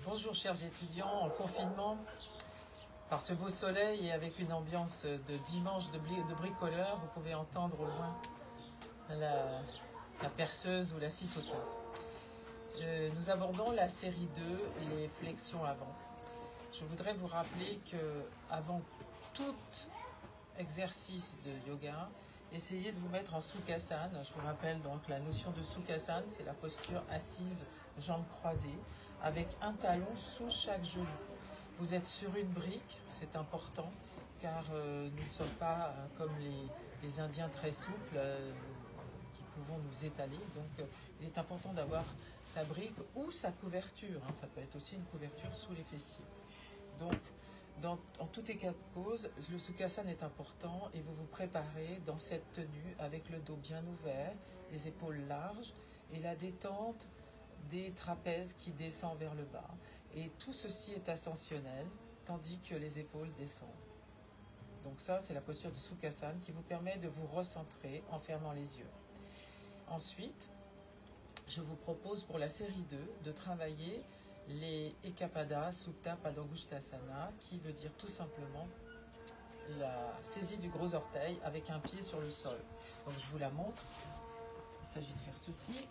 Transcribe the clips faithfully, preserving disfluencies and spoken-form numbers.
Bonjour chers étudiants, en confinement, par ce beau soleil et avec une ambiance de dimanche de, de bricoleur, vous pouvez entendre au loin la, la perceuse ou la scie sauteuse. Euh, nous abordons la série deux, les flexions avant. Je voudrais vous rappeler que avant tout exercice de yoga, essayez de vous mettre en Sukhasana. Je vous rappelle donc la notion de Sukhasana, c'est la posture assise, jambes croisées, avec un talon sous chaque genou. Vous êtes sur une brique, c'est important, car euh, nous ne sommes pas euh, comme les, les Indiens très souples, euh, qui pouvons nous étaler. Donc euh, il est important d'avoir sa brique ou sa couverture, hein. Ça peut être aussi une couverture sous les fessiers. Donc, Dans, en tous les cas de cause, le Sukhasana est important et vous vous préparez dans cette tenue avec le dos bien ouvert, les épaules larges et la détente des trapèzes qui descend vers le bas. Et tout ceci est ascensionnel, tandis que les épaules descendent. Donc ça, c'est la posture du Sukhasana qui vous permet de vous recentrer en fermant les yeux. Ensuite, je vous propose pour la série deux de travailler les Ekapada Supta Padangusthasana, qui veut dire tout simplement la saisie du gros orteil avec un pied sur le sol. Donc je vous la montre. Il s'agit de faire ceci.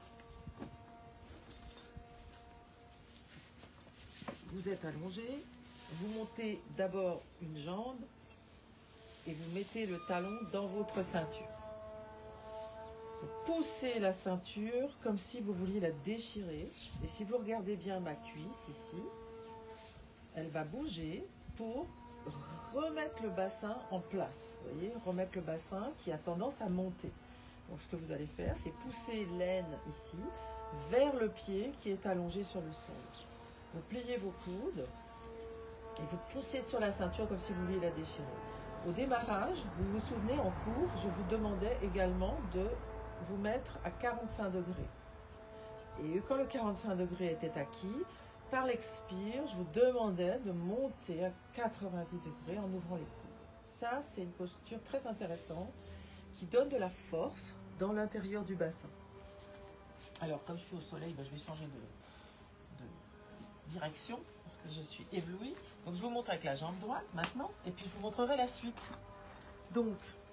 Vous êtes allongé, vous montez d'abord une jambe et vous mettez le talon dans votre ceinture. Vous poussez la ceinture comme si vous vouliez la déchirer. Et si vous regardez bien ma cuisse ici, elle va bouger pour remettre le bassin en place. Vous voyez, remettre le bassin qui a tendance à monter. Donc ce que vous allez faire, c'est pousser l'aine ici vers le pied qui est allongé sur le sol. Vous pliez vos coudes et vous poussez sur la ceinture comme si vous vouliez la déchirer. Au démarrage, vous vous souvenez, en cours, je vous demandais également de vous mettre à quarante-cinq degrés. Et quand le quarante-cinq degrés était acquis, par l'expire, je vous demandais de monter à quatre-vingt-dix degrés en ouvrant les coudes. Ça, c'est une posture très intéressante qui donne de la force dans l'intérieur du bassin. Alors, comme je suis au soleil, ben, je vais changer de, de direction parce que je suis éblouie. Donc, je vous montre avec la jambe droite maintenant et puis je vous montrerai la suite. Donc,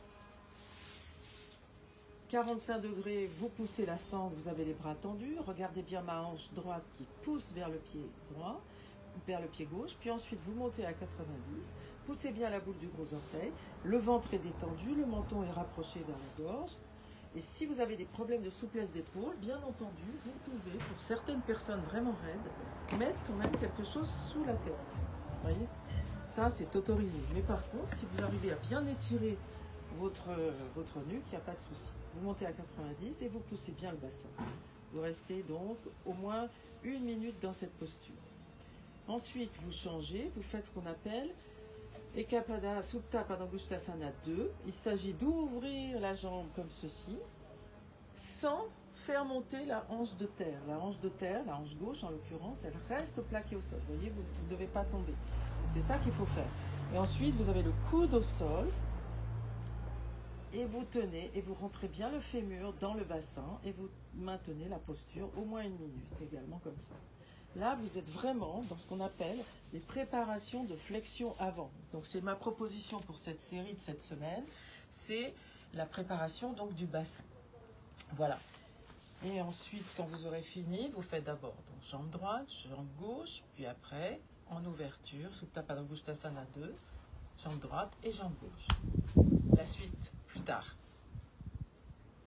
quarante-cinq degrés, vous poussez la sangle, vous avez les bras tendus. Regardez bien ma hanche droite qui pousse vers le pied droit, vers le pied gauche. Puis ensuite, vous montez à quatre-vingt-dix. Poussez bien la boule du gros orteil. Le ventre est détendu, le menton est rapproché vers la gorge. Et si vous avez des problèmes de souplesse d'épaule, bien entendu, vous pouvez, pour certaines personnes vraiment raides, mettre quand même quelque chose sous la tête. Vous voyez? Ça, c'est autorisé. Mais par contre, si vous arrivez à bien étirer votre, votre nuque, il n'y a pas de souci. Vous montez à quatre-vingt-dix et vous poussez bien le bassin. Vous restez donc au moins une minute dans cette posture. Ensuite, vous changez, vous faites ce qu'on appelle Ekapada Supta Padangusthasana deux. Il s'agit d'ouvrir la jambe comme ceci, sans faire monter la hanche de terre. La hanche de terre, la hanche gauche en l'occurrence, elle reste plaquée au sol. Vous voyez, vous ne devez pas tomber. C'est ça qu'il faut faire. Et ensuite, vous avez le coude au sol. Et vous tenez et vous rentrez bien le fémur dans le bassin et vous maintenez la posture au moins une minute également comme ça. Là, vous êtes vraiment dans ce qu'on appelle les préparations de flexion avant. Donc, c'est ma proposition pour cette série de cette semaine. C'est la préparation donc du bassin. Voilà. Et ensuite, quand vous aurez fini, vous faites d'abord donc jambe droite, jambe gauche, puis après, en ouverture, Supta Padangusthasana deux, jambe droite et jambe gauche. La suite plus tard.